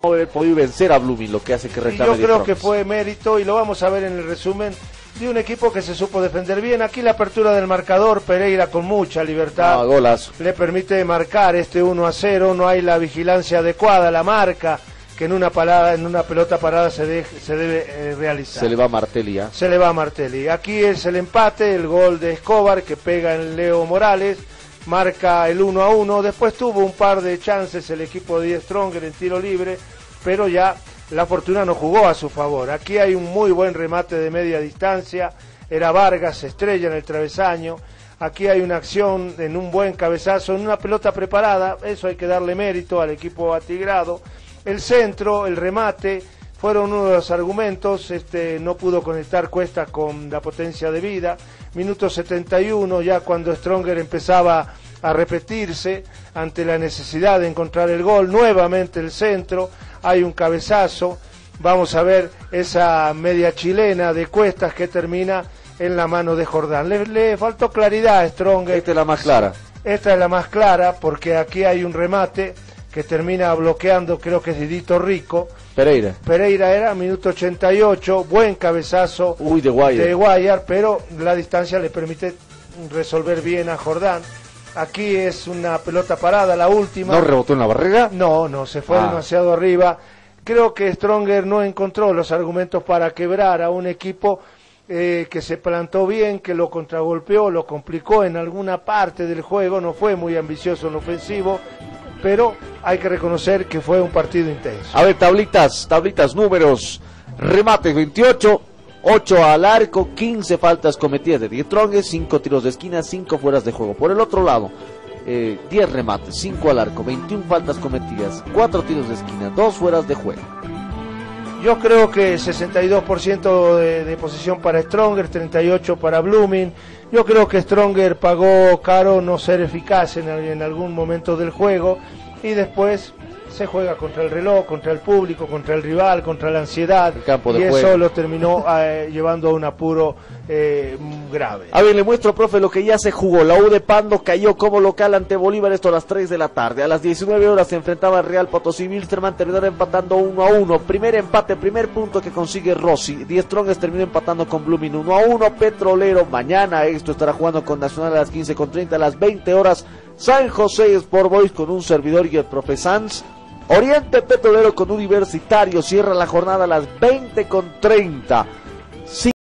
haber podido vencer a Blooming, lo que hace que reclame. Yo creo que fue mérito, y lo vamos a ver en el resumen, de un equipo que se supo defender bien. Aquí la apertura del marcador, Pereira con mucha libertad, golazo, le permite marcar este 1-0, no hay la vigilancia adecuada, la marca que en una pelota parada se debe realizar. Se le va a Martelli, ¿eh? Se le va a Martelli. Aquí es el empate, el gol de Escobar que pega en Leo Morales, marca el 1-1. Después tuvo un par de chances el equipo de Die Stronger en tiro libre, pero ya la fortuna no jugó a su favor. Aquí hay un muy buen remate de media distancia, era Vargas, se estrella en el travesaño. Aquí hay una acción en un buen cabezazo, en una pelota preparada, eso hay que darle mérito al equipo atigrado. El centro, el remate, fueron uno de los argumentos, no pudo conectar Cuesta con la potencia de vida. Minuto 71, ya cuando Stronger empezaba a repetirse ante la necesidad de encontrar el gol, nuevamente el centro, hay un cabezazo, vamos a ver esa media chilena de Cuestas que termina en la mano de Jordán. Le faltó claridad a Stronger. Esta es la más clara. Esta es la más clara porque aquí hay un remate que termina bloqueando, creo que es Didito Rico. Pereira era, minuto 88, buen cabezazo de Guayar, pero la distancia le permite resolver bien a Jordán. Aquí es una pelota parada, la última. ¿No rebotó en la barrera? No, se fue demasiado arriba. Creo que Stronger no encontró los argumentos para quebrar a un equipo que se plantó bien, que lo contragolpeó, lo complicó en alguna parte del juego, no fue muy ambicioso en ofensivo, pero hay que reconocer que fue un partido intenso. A ver, tablitas, números, remate 28, 8 al arco, 15 faltas cometidas de Die Stronger, 5 tiros de esquina, 5 fueras de juego. Por el otro lado, 10 remates, 5 al arco, 21 faltas cometidas, 4 tiros de esquina, 2 fueras de juego. Yo creo que 62% de posición para Stronger, 38% para Blooming. Yo creo que Stronger pagó caro no ser eficaz en algún momento del juego, y después se juega contra el reloj, contra el público, contra el rival, contra la ansiedad, y eso lo terminó llevando a un apuro grave. A ver, le muestro, profe, lo que ya se jugó. La U de Pando cayó como local ante Bolívar, esto a las 3 de la tarde. A las 19 horas se enfrentaba el Real Potosí. Wilstermann terminó empatando 1-1. Primer empate, primer punto que consigue Rossi. Die Strongers terminó empatando con Blooming 1-1. Petrolero mañana esto estará jugando con Nacional a las 15:30. A las 20 horas San José Sport Boys con un servidor y el profe Sanz. Oriente Petrolero con Universitario cierra la jornada a las 20:30.